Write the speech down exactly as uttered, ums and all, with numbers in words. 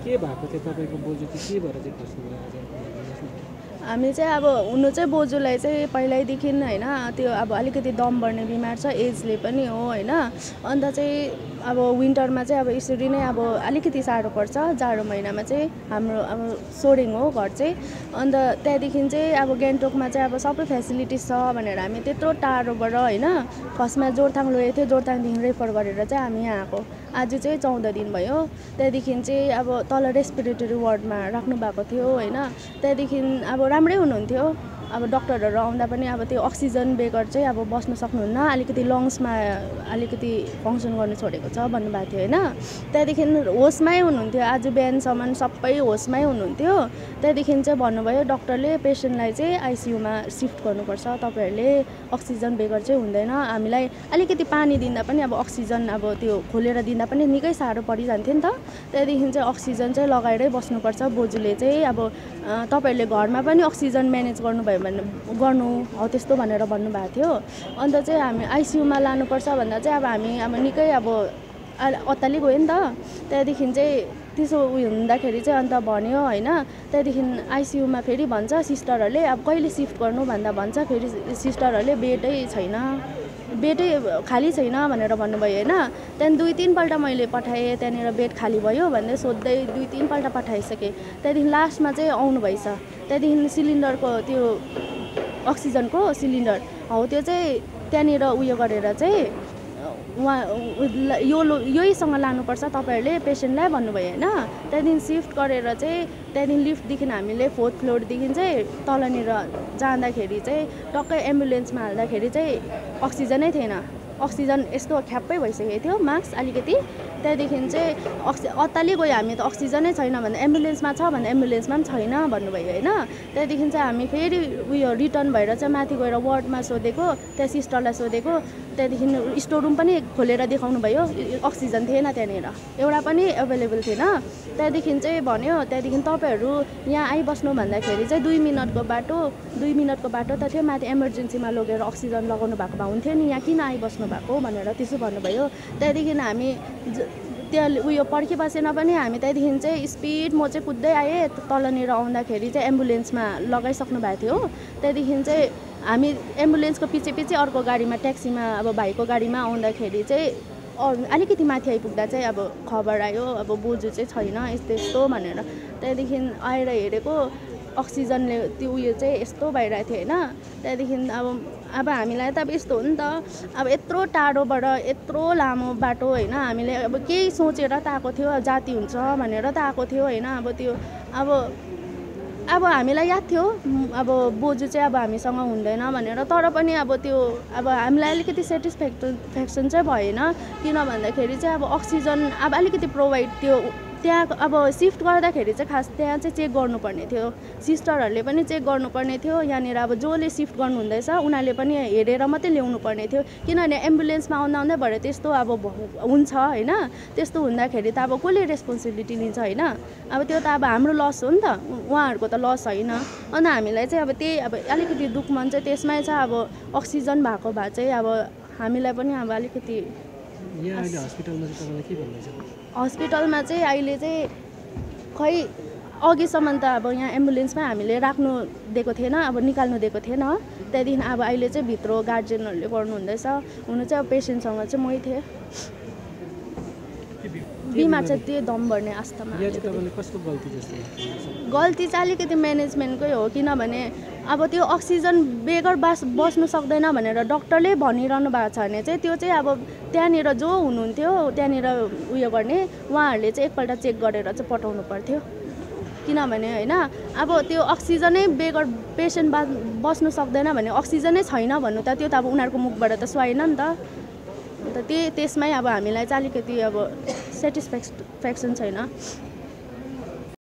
के भएको थियो तपाईको बोजू चाहिँ के भएर चाहिँ खस्नु भयो आज? हामी चाहिँ अब हुनु चाहिँ बोजूलाई चाहिँ पहिल्यैदेखि हैन त्यो अब अलिकति दम बढ्ने बिमार छ, एजले पनि हो हैन। अन्त चाहिँ अब विन्टरमा चाहिँ अब यसरी नै अब अलिकति साह्रो पर्छ, जाडो महिनामा चाहिँ हाम्रो अब सोरेङ हो घर चाहिँ। अन्त त्यहाँदेखि चाहिँ अब गान्तोकमा चाहिँ अब सबै फेसिलिटिज छ भनेर हामी त्यत्रो टाढोबाट हैन फर्स्टमा जोरथाङ लगेको थियो, जोरथाङदेखि रेफर गरेर चाहिँ हामी यहाँ आएको। आज चाहिँ चौध दिन भयो। त्यहाँदेखि चाहिँ अब तल रेस्पिरेटरी वार्डमा राख्नु भएको थियो हैन। त्यहाँदेखि अब राम्रै हुनुहुन्थ्यो। अब डक्टरहरू आउँदा पनि अब त्यो अक्सिजन बेगर चाहिँ अब बस्न सक्नुहुन्न, अलिकति लङ्समा अलिकति फङ्सन गर्नु छोडेको छ भन्नुभएको थियो हैन। त्यहाँदेखि होसमै हुनुहुन्थ्यो, आज बिहानसम्म सबै होसमै हुनुहुन्थ्यो। त्यहाँदेखि चाहिँ भन्नुभयो डक्टरले पेसेन्टलाई चाहिँ आइसियुमा सिफ्ट गर्नुपर्छ, तपाईँहरूले अक्सिजन बेगर चाहिँ हुँदैन। हामीलाई अलिकति पानी दिँदा पनि अब अक्सिजन अब त्यो खोलेर दिँदा पनि निकै साह्रो परिजान्थ्यो नि त। त्यहाँदेखि चाहिँ अक्सिजन चाहिँ लगाएरै बस्नुपर्छ। बोजूले चाहिँ अब तपाईँहरूले घरमा पनि अक्सिजन म्यानेज गर्नुभयो भने गर्नु हो त्यस्तो भनेर भन्नुभएको थियो। अन्त चाहिँ हामी आइसियुमा लानुपर्छ भन्दा चाहिँ अब हामी अब निकै अब अत्ताली गयो नि त। त्यहाँदेखि चाहिँ त्यसो उयो हुँदाखेरि चाहिँ अन्त भन्यो हैन। त्यहाँदेखि आइसियुमा फेरि भन्छ सिस्टरहरूले अब कहिले सिफ्ट गर्नु भन्दा भन्छ फेरि सिस्टरहरूले बेडै छैन, बेडै खाली छैन भनेर भन्नुभयो हैन। त्यहाँदेखि दुई तिनपल्ट मैले पठाएँ, त्यहाँनिर बेड खाली भयो भन्दै सोध्दै दुई तिनपल्ट पठाइसकेँ। त्यहाँदेखि लास्टमा चाहिँ आउनु भएछ। त्यहाँदेखि सिलिन्डरको त्यो अक्सिजनको सिलिन्डर हो त्यो चाहिँ त्यहाँनिर उयो गरेर चाहिँ उहाँ यो यहीसँग लानुपर्छ तपाईँहरूले पेसेन्टलाई भन्नुभयो हैन। त्यहाँदेखि सिफ्ट गरेर चाहिँ त्यहाँदेखि लिफ्टदेखि हामीले फोर्थ फ्लोरदेखि चाहिँ तलनिर जाँदाखेरि चाहिँ टक्कै एम्बुलेन्समा हाल्दाखेरि चाहिँ अक्सिजनै थिएन। अक्सिजन यस्तो ख्याप्पै भइसकेको थियो मास्क अलिकति। त्यहाँदेखि चाहिँ अक्सि अत्ताली गयो हामी त अक्सिजनै छैन भन्दा एम्बुलेन्समा छ भन्दा एम्बुलेन्समा पनि छैन भन्नुभयो हैन। त्यहाँदेखि चाहिँ हामी फेरि उयो रिटर्न भएर चाहिँ माथि गएर वार्डमा सोधेको, त्यहाँ सिस्टरलाई सोधेको। त्यहाँदेखि स्टोर रुम पनि खोलेर देखाउनु भयो, अक्सिजन थिएन त्यहाँनिर, एउटा पनि एभाइलेबल थिएन। त्यहाँदेखि चाहिँ भन्यो त्यहाँदेखि तपाईँहरू यहाँ आइबस्नु भन्दाखेरि चाहिँ दुई मिनटको बाटो दुई मिनटको बाटो त थियो, माथि इमर्जेन्सीमा लगेर अक्सिजन लगाउनु भएको भए हुन्थ्यो नि, यहाँ किन आइबस्नु भएको भनेर त्यसो भन्नुभयो। त्यहाँदेखि हामी त्यहाँ उयो पर्खिबसेन पनि हामी त्यहाँदेखि चाहिँ स्पिड म चाहिँ कुद्दै आएँ। तलनिर आउँदाखेरि चाहिँ एम्बुलेन्समा लगाइसक्नु भएको थियो। त्यहाँदेखि चाहिँ हामी एम्बुलेन्सको पछि पछि अर्को गाडीमा ट्याक्सीमा अब भाइको गाडीमा आउँदाखेरि चाहिँ अलिकति माथि आइपुग्दा चाहिँ अब खबर आयो अब बोजू चाहिँ छैन यस्तो यस्तो भनेर। त्यहाँदेखि आएर हेरेको अक्सिजनले त्यो उयो चाहिँ यस्तो भइरहेको थियो हैन। त्यहाँदेखि अब अब हामीलाई त अब यस्तो हो नि त, अब यत्रो टाढोबाट यत्रो लामो बाटो हैन, हामीले अब केही सोचेर त आएको थियो, जाति हुन्छ भनेर त आएको थियो हैन। अब त्यो अब अब हामीलाई याद थियो अब बोजू चाहिँ अब हामीसँग हुँदैन भनेर, तर पनि अब त्यो अब हामीलाई अलिकति सेटिस्फ्याक्सन चाहिँ भएन। किन भन्दाखेरि चाहिँ अब अक्सिजन अब अलिकति प्रोभाइड त्यो त्यहाँ अब सिफ्ट गर्दाखेरि चाहिँ खास त्यहाँ चाहिँ चेक गर्नुपर्ने थियो, सिस्टरहरूले पनि चेक गर्नुपर्ने थियो। यहाँनिर अब जसले सिफ्ट गर्नुहुँदैछ उनीहरूले पनि हेरेर मात्रै ल्याउनु पर्ने थियो, किनभने एम्बुलेन्समा आउँदा आउँदै भएर त्यस्तो अब हुन्छ हैन। त्यस्तो हुँदाखेरि त अब कसले रेस्पोन्सिबिलिटी लिन्छ हैन। अब त्यो त अब हाम्रो लस हो नि त, उहाँहरूको त लस होइन। अन्त हामीलाई चाहिँ अब त्यही अब अलिकति दुःख मन चाहिँ त्यसमै छ। अब अक्सिजन भएको भए चाहिँ अब हामीलाई पनि अब अलिकति यहाँ अहिले हस्पिटलमा चाहिँ तपाईँलाई के भन्दैछ? हस्पिटलमा चाहिँ अहिले चाहिँ खै अघिसम्म त अब यहाँ एम्बुलेन्समा हामीले राख्नु दिएको थिएन, अब निकाल्नु दिएको थिएन। त्यहाँदेखि अब अहिले चाहिँ भित्र गार्जियनहरूले गर्नुहुँदैछ। हुनु चाहिँ अब पेसेन्टसँग चाहिँ मै थिएँ। बिमार चाहिँ त्यो दम बढ्ने आस्थामा। गल्ती चाहिँ अलिकति म्यानेजमेन्टकै हो, किनभने अब त्यो अक्सिजन बेगर बास बस्नु सक्दैन भनेर डक्टरले भनिरहनु भएको छ भने चाहिँ त्यो चाहिँ अब त्यहाँनिर जो हुनुहुन्थ्यो त्यहाँनिर उयो गर्ने उहाँहरूले चाहिँ एकपल्ट चेक गरेर चाहिँ पठाउनु पर्थ्यो। किनभने होइन अब त्यो अक्सिजनै बेगर पेसेन्ट बा बस्नु सक्दैन भने अक्सिजनै छैन भन्नु त त्यो त अब उनीहरूको मुखबाट त सुहाएन नि त। अन्त त्यही त्यसमै अब हामीलाई चाहिँ अलिकति अब सेटिस्फ्याक्सन छैन।